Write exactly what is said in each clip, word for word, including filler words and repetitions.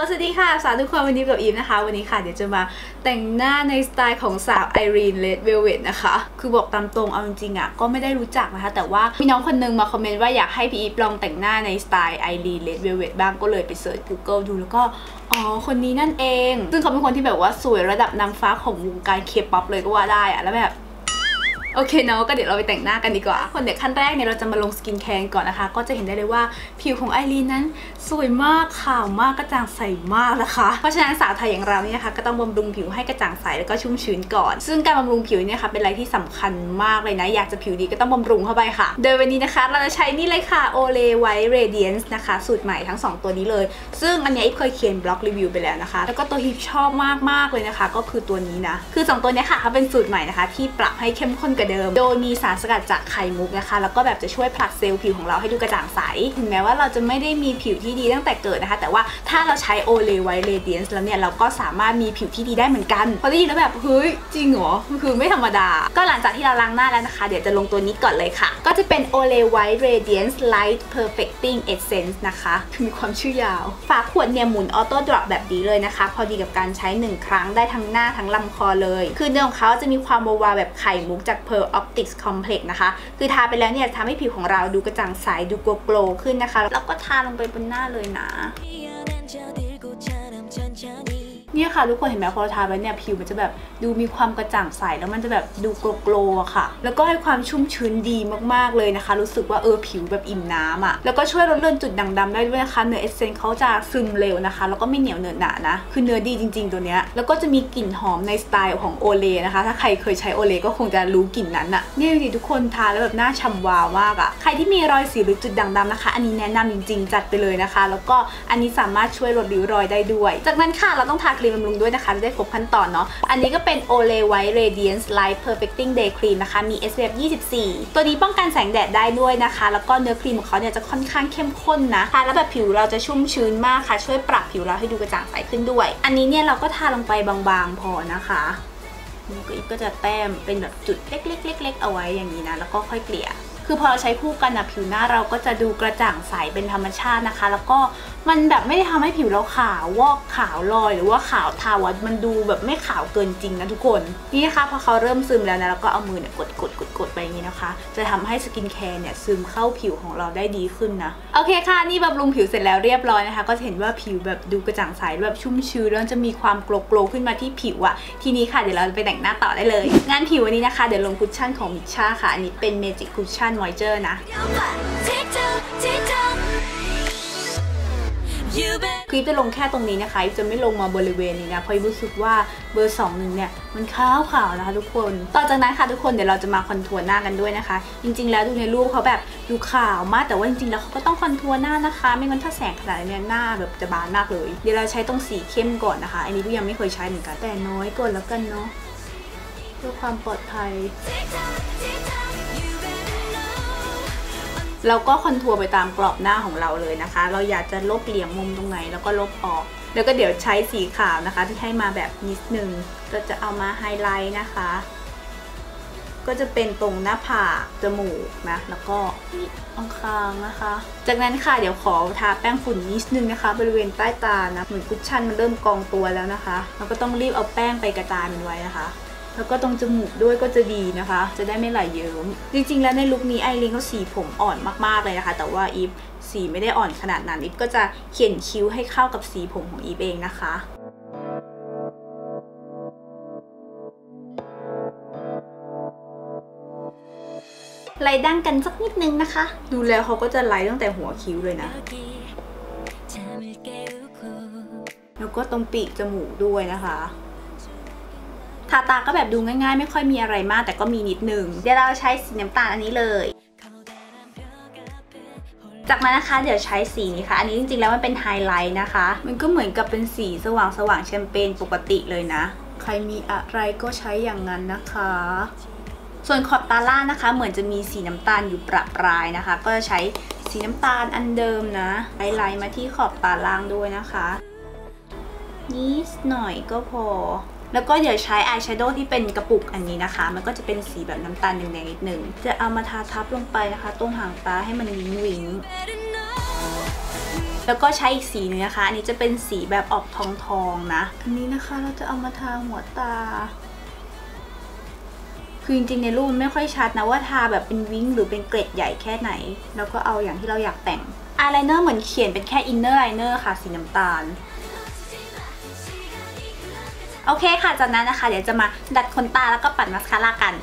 สวัสดีค่ะสาวทุกคนวันนี้กับอีฟนะคะวันนี้ค่ะเดี๋ยวจะมาแต่งหน้าในสไตล์ของสาวไอรีนเลดเวลเวตนะคะคือบอกตามตรงเอาจริงๆอ่ะก็ไม่ได้รู้จักนะคะแต่ว่ามีน้องคนนึงมาคอมเมนต์ว่าอยากให้พี่อีฟลองแต่งหน้าในสไตล์ไอรีนเลดเวลเวตบ้างก็เลยไปเสิร์ช กูเกิล ดูแล้วก็อ๋อคนนี้นั่นเองซึ่งเขาเป็นคนที่แบบว่าสวยระดับนางฟ้าของวงการเคป๊อปเลยก็ว่าได้อะแล้วแบบโอเคเนาะก็เดี๋ยวเราไปแต่งหน้ากันดีกว่าคนเดี๋ยวขั้นแรกเนี่ยเราจะมาลงสกินแคร์ก่อนนะคะก็จะเห็นได้เลยว่าผิวของไอรีนนั้นสวยมากขาวมากกระจ่างใสมากนะคะเพราะฉะนั้นสาวไทยอย่างเราเนี่ยนะคะก็ต้องบำรุงผิวให้กระจ่างใสแล้วก็ชุ่มชื้นก่อนซึ่งการบำรุงผิวเนี่ยค่ะเป็นอะไรที่สำคัญมากเลยนะอยากจะผิวดีก็ต้องบำรุงเข้าไปค่ะโดยวันนี้นะคะเราจะใช้นี่เลยค่ะ Olay White Radiance นะคะสูตรใหม่ทั้งสองตัวนี้เลยซึ่งอันนี้เคยเขียนบล็อกรีวิวไปแล้วนะคะแล้วก็ตัวฮิปชอบมากๆเลยนะคะก็คือตัวนี้นะคือสองตัวนี้ค่ะเขาเป็นสูตรใหม่นะคะที่ปรับให้เข้มข้นกว่าเดิมโดยมีสารสกัดจากไข่มุกนะคะแล้วก็แบบจะช่วยผลัดเซลล์ผิวของเราให้ดูกระจ่างใสถึงแม้ว่าเราจะไม่ได้มีผิวที่ดีตั้งแต่เกิดนะคะแต่ว่าถ้าเราใช้ Olay White Radiance แล้วเนี่ยเราก็สามารถมีผิวที่ดีได้เหมือนกันพอได้ยินแล้วแบบเฮ้ยจริงเหรอคือไม่ธรรมดาก็หลังจากที่เราล้างหน้าแล้วนะคะเดี๋ยวจะลงตัวนี้ก่อนเลยค่ะก็จะเป็น Olay White Radiance Light Perfecting Essence นะคะมีความชื่อยาวฝาขวดเนี่ยหมุนออโต้ดรอปแบบนี้เลยนะคะพอดีกับการใช้หนึ่งครั้งได้ทั้งหน้าทั้งลำคอเลยคือเนื้อของเขาจะมีความวาวๆแบบไข่มุกจาก Pearl Optics Complex นะคะคือทาไปแล้วเนี่ยทำให้ผิวของเราดูกระจ่างใสดูโกลว์ขึ้นนะคะแล้วก็ทาลงไปบนหน้าเลยนะเนี่ยค่ะทุกคนเห็นไหมพอทาไปเนี่ยผิวมันจะแบบดูมีความกระจ่างใสแล้วมันจะแบบดูโกลว์ค่ะแล้วก็ให้ความชุ่มชื้นดีมากๆเลยนะคะรู้สึกว่าเออผิวแบบอิ่มน้ำอ่ะแล้วก็ช่วยลดเลือนจุดด่างดำได้ด้วยนะคะเนื้อเอเซนส์เขาจะซึมเร็วนะคะแล้วก็ไม่เหนียวเหนอะหนะนะคือเนื้อดีจริงๆตัวเนี้ยแล้วก็จะมีกลิ่นหอมในสไตล์ของโอเลนะคะถ้าใครเคยใช้โอเลก็คงจะรู้กลิ่นนั้นอ่ะนี่จริงๆทุกคนทาแล้วแบบหน้าฉ่ำวาวมากอ่ะใครที่มีรอยสิวหรือจุดด่างดำนะคะอันนี้แนะนำจริงๆจัดไปเลยนะคะแล้วก็อันนี้สามารถช่วยลดริ้วรอยได้ด้วยจากนั้นค่ะเราต้องทาครีมบำรุงด้วยนะคะได้ครบขั้นตอนเนาะอันนี้ก็เป็น Olay White Radiance Light Perfecting Day Cream นะคะมี เอส พี เอฟ ยี่สิบสี่ ตัวนี้ป้องกันแสงแดดได้ด้วยนะคะแล้วก็เนื้อครีมของเขาเนี่ยจะค่อนข้างเข้มข้นนะทาแล้วแบบผิวเราจะชุ่มชื้นมากค่ะช่วยปรับผิวเราให้ดูกระจ่างใสขึ้นด้วยอันนี้เนี่ยเราก็ทาลงไปบางๆพอนะคะนี่ก็อีกก็จะแต้มเป็นแบบจุดเล็กๆๆๆเอาไว้อย่างนี้นะแล้วก็ค่อยเกลี่ยคือพอเราใช้คู่กันนะผิวหน้าเราก็จะดูกระจ่างใสเป็นธรรมชาตินะคะแล้วก็มันแบบไม่ได้ทำให้ผิวเราขาววอกขาวลอยหรือว่าขาวทาวัดมันดูแบบไม่ขาวเกินจริงนะทุกคนนี่นะคะพอเขาเริ่มซึมแล้วนะแล้วก็เอามือเนี่ยกดกดกดกดไปอย่างนี้นะคะจะทำให้สกินแคร์เนี่ยซึมเข้าผิวของเราได้ดีขึ้นนะโอเคค่ะนี่บำรุงผิวเสร็จแล้วเรียบร้อยนะคะก็จะเห็นว่าผิวแบบดูกระจ่างใสแบบชุ่มชื้นแล้วจะมีความโกลว์โกลว์ขึ้นมาที่ผิวอะทีนี้ค่ะเดี๋ยวเราไปแต่งหน้าต่อได้เลยงานผิววันนี้นะคะเดี๋ยวลงคุชชั่นของมิชช่าค่ะอันนี้เป็น Magic Cushion Moisture นะคลิปจะลงแค่ตรงนี้นะคะจะไม่ลงมาบริเวณนี้นะเพราะรู้สึกว่าเบอร์สองหนึ่งเนี่ยมันขาวขาวนะคะทุกคนต่อจากนั้นค่ะทุกคนเดี๋ยวเราจะมาคอนทัวร์หน้ากันด้วยนะคะจริงๆแล้วดูในรูปเขาแบบดูขาวมากแต่ว่าจริงๆแล้วเขาก็ต้องคอนทัวร์หน้านะคะไม่งั้นถ้าแสงขนาดนี้หน้าแบบจะบานมากเลยเดี๋ยวเราใช้ตรงสีเข้มก่อนนะคะอันนี้ก็ยังไม่เคยใช้เหมือนกันแต่น้อยก่อนแล้วกันเนาะเพื่อความปลอดภัยเราก็คอนทัวร์ไปตามกรอบหน้าของเราเลยนะคะเราอยากจะลบเหลี่ยมมุมตรงไหนแล้วก็ลบออกแล้วก็เดี๋ยวใช้สีขาวนะคะที่ให้มาแบบนิดนึงก็จะเอามาไฮไลท์นะคะก็จะเป็นตรงหน้าผากจมูกนะแล้วก็ตรงคางนะคะจากนั้นค่ะเดี๋ยวขอทาแป้งฝุ่นนิดนึงนะคะบริเวณใต้ตานะเหมือนคุชชั่นมันเริ่มกองตัวแล้วนะคะเราก็ต้องรีบเอาแป้งไปกระจายมันไว้นะคะแล้วก็ตรงจมูกด้วยก็จะดีนะคะจะได้ไม่ไหลเยิ้มจริงๆแล้วในลุคนี้ไอรินเขาสีผมอ่อนมากๆเลยนะคะแต่ว่าอีฟสีไม่ได้อ่อนขนาดนั้นอีฟก็จะเขียนคิ้วให้เข้ากับสีผมของอีฟเองนะคะไล่ดั้งกันสักนิดนึงนะคะดูแล้วเขาก็จะไล่ตั้งแต่หัวคิ้วเลยนะแล้วก็ตรงปีกจมูกด้วยนะคะทาตาก็แบบดูง่ายๆไม่ค่อยมีอะไรมากแต่ก็มีนิดนึงเดี๋ยวเราใช้สีน้ำตาลอันนี้เลยจากนั้นนะคะเดี๋ยวใช้สีนี้ค่ะอันนี้จริงๆแล้วมันเป็นไฮไลท์นะคะมันก็เหมือนกับเป็นสีสว่างๆแชมเปญปกติเลยนะใครมีอะไรก็ใช้อย่างนั้นนะคะส่วนขอบตาล่างนะคะเหมือนจะมีสีน้ำตาลอยู่ประปรายนะคะก็จะใช้สีน้ำตาลอันเดิมนะไฮไลท์มาที่ขอบตาล่างด้วยนะคะนิดหน่อยก็พอแล้วก็เดี๋ยวใช้อายแชโดว์ที่เป็นกระปุกอันนี้นะคะมันก็จะเป็นสีแบบน้ำตาลแดงๆนิดนึงจะเอามาทาทับลงไปนะคะตรงหางตาให้มันวิงวิงแล้วก็ใช้อีกสีนึงนะคะอันนี้จะเป็นสีแบบออกทองทองนะอันนี้นะคะเราจะเอามาทาหัวตาคือจริงๆในรูปมันไม่ค่อยชัดนะว่าทาแบบเป็นวิ้งหรือเป็นเกล็ดใหญ่แค่ไหนแล้วก็เอาอย่างที่เราอยากแต่งอายไลเนอร์เหมือนเขียนเป็นแค่อินเนอร์ไลเนอร์ค่ะสีน้ำตาลโอเคค่ะจากนั้นนะคะเดี๋ยวจะมาดัดขนตาแล้วก็ปัดมัสคาร่ากัน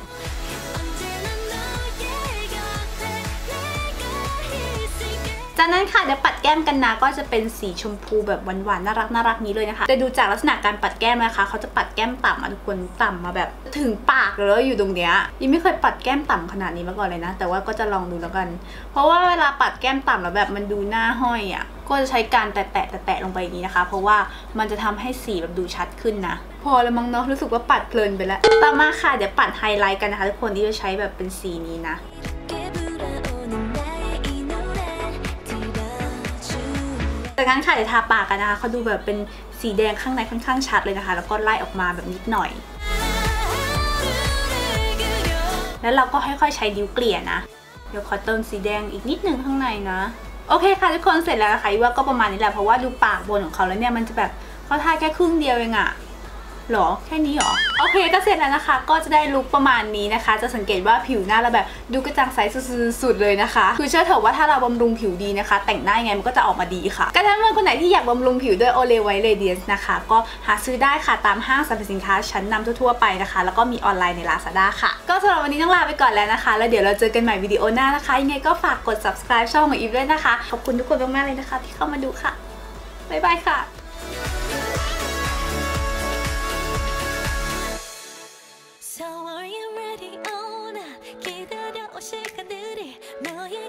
จากนั้นค่ะเดี๋ยวปัดแก้มกันนะก็จะเป็นสีชมพูแบบหวานๆน่ารักน่ารักนี้เลยนะคะแต่ดูจากลักษณะการปัดแก้มนะคะเขาจะปัดแก้มต่ำมาทุกคนต่ำมาแบบถึงปากเลยอยู่ตรงเนี้ยยังไม่เคยปัดแก้มต่ำขนาดนี้มาก่อนเลยนะแต่ว่าก็จะลองดูแล้วกันเพราะว่าเวลาปัดแก้มต่ำแล้วแบบมันดูหน้าห้อยอ่ะก็จะใช้การแตะแตะแตะลงไปอย่างนี้นะคะเพราะว่ามันจะทำให้สีแบบดูชัดขึ้นนะพอแล้วมั้งเนาะรู้สึกว่าปัดเพลินไปแล้วต่อมาค่ะเดี๋ยวปัดไฮไลท์กันนะคะทุกคนที่จะใช้แบบเป็นสีนี้นะจากนั้นค่ะเดี๋ยวทาปากกันนะคะเขาดูแบบเป็นสีแดงข้างในค่อนข้างชัดเลยนะคะแล้วก็ไล่ออกมาแบบนิดหน่อยแล้วเราก็ค่อยๆใช้ดิ้วเกลี่ยนะเดี๋ยวขอเติมสีแดงอีกนิดนึงข้างในนะโอเคค่ะทุกคนเสร็จแล้วนะคะว่าก็ประมาณนี้แหละเพราะว่าดูปากบนของเขาแล้วเนี่ยมันจะแบบเขาทาแค่ครึ่งเดียวเองอะหรอแค่นี้หรอโอเคก็เสร็จแล้วนะคะก็จะได้ลุคประมาณนี้นะคะจะสังเกตว่าผิวหน้าเราแบบดูกระจ่างใสสุดๆเลยนะคะคือเชื่อเถอะว่าถ้าเราบำรุงผิวดีนะคะแต่งหน้ายังไงมันก็จะออกมาดีค่ะก็ถ้าเพื่อนคนไหนที่อยากบำรุงผิวด้วยโอเลไวท์เรเดียนส์นะคะก็หาซื้อได้ค่ะตามห้างสรรพสินค้าชั้นนำทั่วๆไปนะคะแล้วก็มีออนไลน์ใน ลาซาด้า ค่ะก็สำหรับวันนี้ต้องลาไปก่อนแล้วนะคะแล้วเดี๋ยวเราเจอกันใหม่วิดีโอหน้านะคะยังไงก็ฝากกด ซับสไครบ์ ช่องของอีฟด้วยนะคะขอบคุณทุกคนมากๆเลยนะคะที่เข้ามาดูค่ะบ๊ายบายค่ะSo are you ready? Oh, 나 기다려온 시간들이 너의